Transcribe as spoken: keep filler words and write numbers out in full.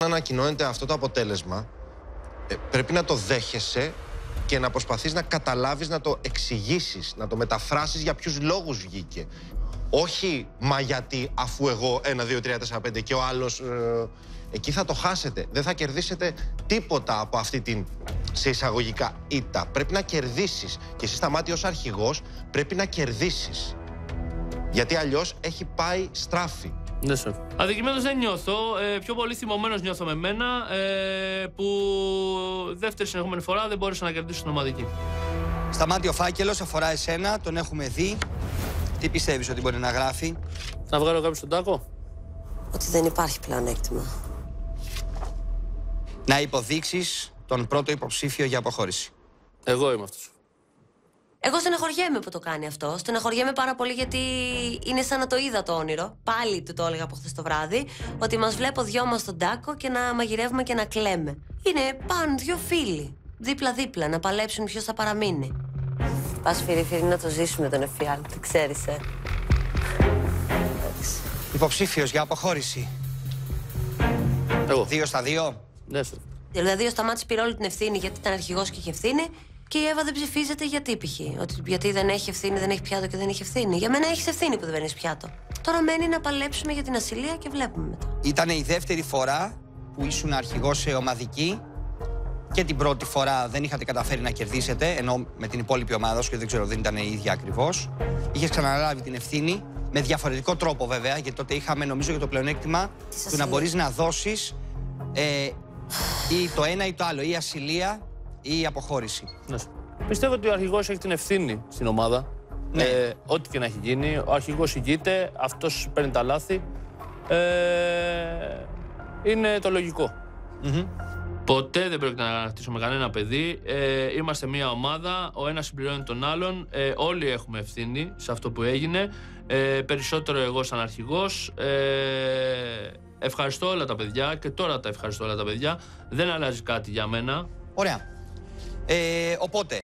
ανακοινώνεται αυτό το αποτέλεσμα, ε, πρέπει να το δέχεσαι και να προσπαθείς να καταλάβεις, να το εξηγήσεις, να το μεταφράσεις για ποιους λόγους βγήκε. Όχι, μα γιατί, αφού εγώ ένα, δύο, τρία, τέσσερα, πέντε και ο άλλος... Ε, εκεί θα το χάσετε. Δεν θα κερδίσετε τίποτα από αυτή την, σε εισαγωγικά, ήττα. Πρέπει να κερδίσεις. Και εσύ, Σταμάτη, ως αρχηγός, πρέπει να κερδίσεις. Γιατί αλλιώς έχει πάει στράφη. Ναι, σεφ. Αδικημένος δεν νιώθω. Ε, πιο πολύ θυμωμένος νιώθω με μένα, ε, που δεύτερη συνεχόμενη φορά δεν μπόρεσα να κερδίσω την ομαδική. Σταμάτη, ο φάκελος αφορά εσένα, τον έχουμε δει. Τι πιστεύεις ότι μπορεί να γράφει? Να βγάλω κάποιο στον τάκο. Ότι δεν υπάρχει πλεονέκτημα. Να υποδείξεις τον πρώτο υποψήφιο για αποχώρηση. Εγώ είμαι αυτός. Εγώ στεναχωριέμαι που το κάνει αυτό. Στεναχωριέμαι πάρα πολύ γιατί είναι σαν να το είδα το όνειρο. Πάλι του το έλεγα από χθες το βράδυ. Ότι μας βλέπω δυο μας στον τάκο και να μαγειρεύουμε και να κλαίμε. Είναι πάνω δυο φίλοι. Δίπλα-δίπλα να παλέψουν ποιος θα παραμείνει. Πας φίλοι-φίλοι να το ζήσουμε τον εφιάλτη, ξέρεις, ε. Υποψήφιος για αποχώρηση. Εγώ. Δύο στα δύο. Ναι, σεφ. Δηλαδή ο Σταμάτης πήρε όλη την ευθύνη γιατί ήταν αρχηγός και είχε ευθύνη. Και η Εύα δεν ψηφίζεται γιατί π.χ. Ότι γιατί δεν έχει ευθύνη, δεν έχει πιάτο και δεν έχει ευθύνη. Για μένα έχει ευθύνη που δεν παίρνει πιάτο. Τώρα μένει να παλέψουμε για την ασυλία και βλέπουμε μετά. Ήταν η δεύτερη φορά που ήσουν αρχηγός σε ομαδική και την πρώτη φορά δεν είχατε καταφέρει να κερδίσετε, ενώ με την υπόλοιπη ομάδα σου, και δεν ξέρω, δεν ήταν η ίδια ακριβώς. Είχες ξαναλάβει την ευθύνη, με διαφορετικό τρόπο βέβαια, γιατί τότε είχαμε νομίζω για το πλεονέκτημα του να μπορείς να δώσεις ε, ή το ένα ή το άλλο, ή ασυλία ή η αποχώρηση. Ναι. Πιστεύω ότι ο αρχηγός έχει την ευθύνη στην ομάδα. Ναι. Ε, ό,τι και να έχει γίνει. Ο αρχηγός ηγείται, αυτός παίρνει τα λάθη. Ε, είναι το λογικό. Mm-hmm. Ποτέ δεν πρόκειται να ανακτήσουμε κανένα παιδί. Ε, είμαστε μια ομάδα, ο ένας συμπληρώνει τον άλλον. Ε, όλοι έχουμε ευθύνη σε αυτό που έγινε. Ε, περισσότερο εγώ σαν αρχηγός. Ε, ευχαριστώ όλα τα παιδιά και τώρα τα ευχαριστώ όλα τα παιδιά. Δεν αλλάζει κάτι για μένα. Ωραία. Ε, οπότε...